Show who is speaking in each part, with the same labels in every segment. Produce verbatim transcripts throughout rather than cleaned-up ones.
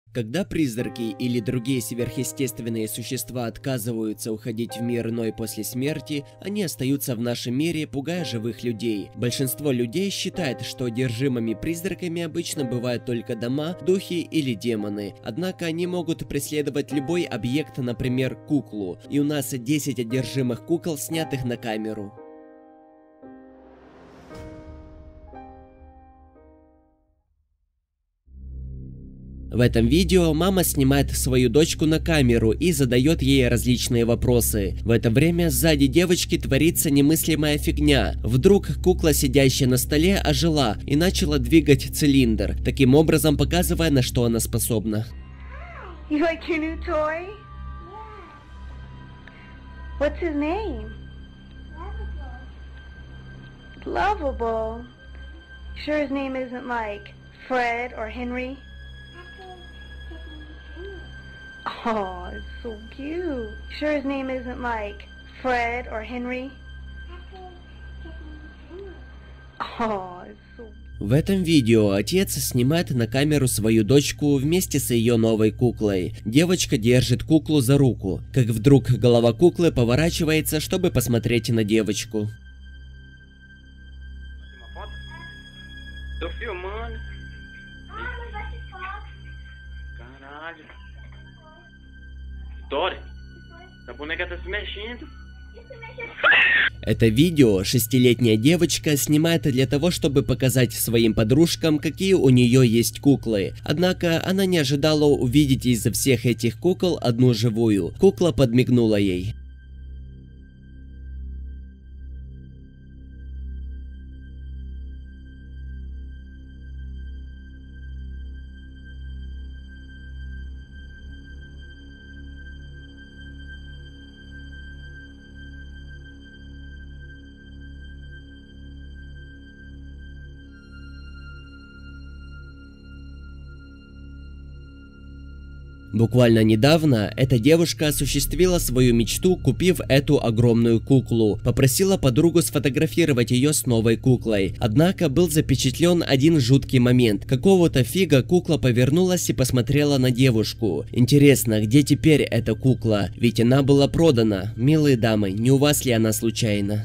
Speaker 1: Когда призраки или другие сверхъестественные существа отказываются уходить в мир иной после смерти, они остаются в нашем мире, пугая живых людей. Большинство людей считает, что одержимыми призраками обычно бывают только дома, духи или демоны. Однако они могут преследовать любой объект, например, куклу. И у нас десять одержимых кукол, снятых на камеру. В этом видео мама снимает свою дочку на камеру и задает ей различные вопросы. В это время сзади девочки творится немыслимая фигня. Вдруг кукла, сидящая на столе, ожила и начала двигать цилиндр, таким образом показывая, на что она способна.
Speaker 2: You like your new toy? What's his name? Lovable. Sure his name isn't like Fred or Henry? Oh, it's so cute. Sure his name isn't like Fred or Henry? Oh, it's so cute.
Speaker 1: В этом видео отец снимает на камеру свою дочку вместе с ее новой куклой. Девочка держит куклу за руку, как вдруг голова куклы поворачивается, чтобы посмотреть на девочку. Это видео шестилетняя девочка снимает для того, чтобы показать своим подружкам, какие у нее есть куклы. Однако она не ожидала увидеть из всех этих кукол одну живую. Кукла подмигнула ей. Буквально недавно эта девушка осуществила свою мечту, купив эту огромную куклу. Попросила подругу сфотографировать ее с новой куклой. Однако был запечатлен один жуткий момент. Какого-то фига кукла повернулась и посмотрела на девушку. Интересно, где теперь эта кукла? Ведь она была продана. Милые дамы, не у вас ли она случайно?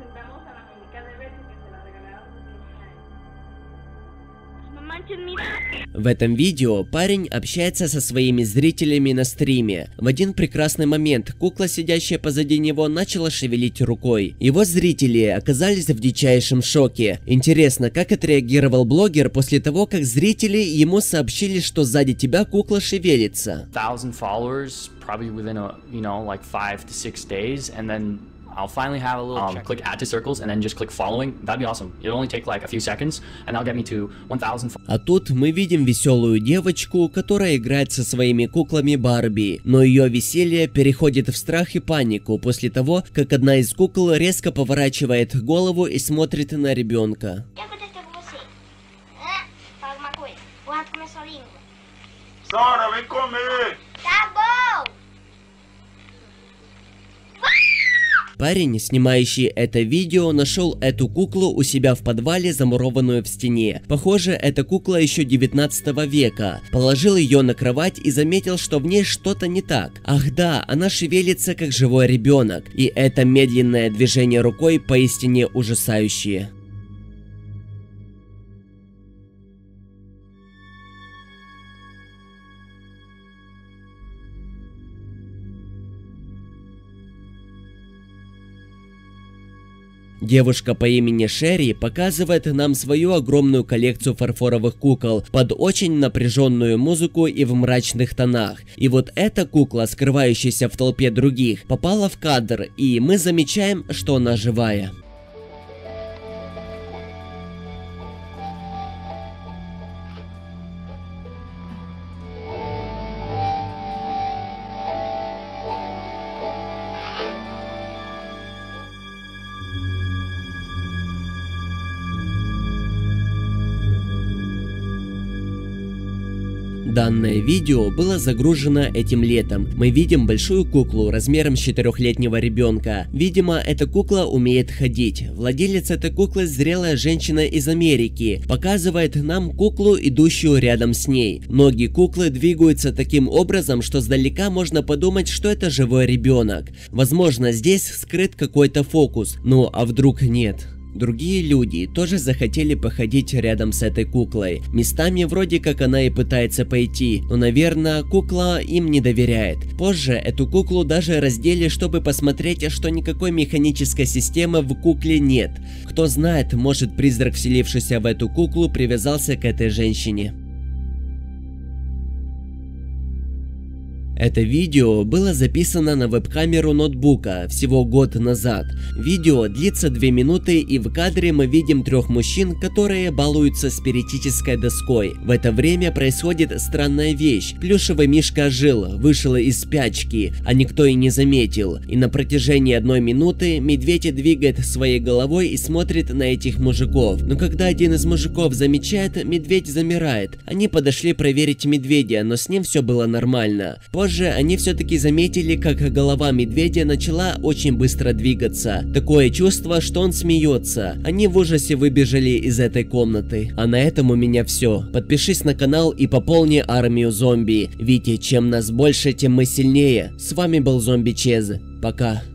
Speaker 1: В этом видео парень общается со своими зрителями на стриме. В один прекрасный момент кукла, сидящая позади него, начала шевелить рукой. Его зрители оказались в дичайшем шоке. Интересно, как отреагировал блогер после того, как зрители ему сообщили, что сзади тебя кукла шевелится.
Speaker 3: I'll finally have a little um, click add to circles and then just click following. That'd be awesome. It'll only take like a few seconds and that'll get me to one thousand.
Speaker 1: А тут мы видим веселую девочку, которая играет со своими куклами Барби. Но ее веселье переходит в страх и панику после того, как одна из кукол резко поворачивает голову и смотрит на ребенка.
Speaker 4: Sora, vem comer!
Speaker 2: Tá bom!
Speaker 1: Парень, снимающий это видео, нашел эту куклу у себя в подвале, замурованную в стене. Похоже, эта кукла еще девятнадцатого века. Положил ее на кровать и заметил, что в ней что-то не так. Ах да, она шевелится как живой ребенок. И это медленное движение рукой поистине ужасающее. Девушка по имени Шерри показывает нам свою огромную коллекцию фарфоровых кукол под очень напряженную музыку и в мрачных тонах. И вот эта кукла, скрывающаяся в толпе других, попала в кадр, и мы замечаем, что она живая. Данное видео было загружено этим летом. Мы видим большую куклу размером с четырехлетнего ребенка. Видимо, эта кукла умеет ходить. Владелец этой куклы зрелая женщина из Америки. Показывает нам куклу, идущую рядом с ней. Ноги куклы двигаются таким образом, что сдалека можно подумать, что это живой ребенок. Возможно, здесь скрыт какой-то фокус. Ну а вдруг нет? Другие люди тоже захотели походить рядом с этой куклой. Местами вроде как она и пытается пойти, но, наверное, кукла им не доверяет. Позже эту куклу даже раздели, чтобы посмотреть, что никакой механической системы в кукле нет. Кто знает, может, призрак, вселившийся в эту куклу, привязался к этой женщине. Это видео было записано на веб-камеру ноутбука всего год назад. Видео длится две минуты, и в кадре мы видим трех мужчин, которые балуются спиритической доской. В это время происходит странная вещь. Плюшевый мишка ожил, вышел из спячки, а никто и не заметил. И на протяжении одной минуты медведь двигает своей головой и смотрит на этих мужиков. Но когда один из мужиков замечает, медведь замирает. Они подошли проверить медведя, но с ним все было нормально. Позже они все-таки заметили, как голова медведя начала очень быстро двигаться. Такое чувство, что он смеется. Они в ужасе выбежали из этой комнаты. А на этом у меня все. Подпишись на канал и пополни армию зомби. Ведь чем нас больше, тем мы сильнее. С вами был Зомби Чез. Пока.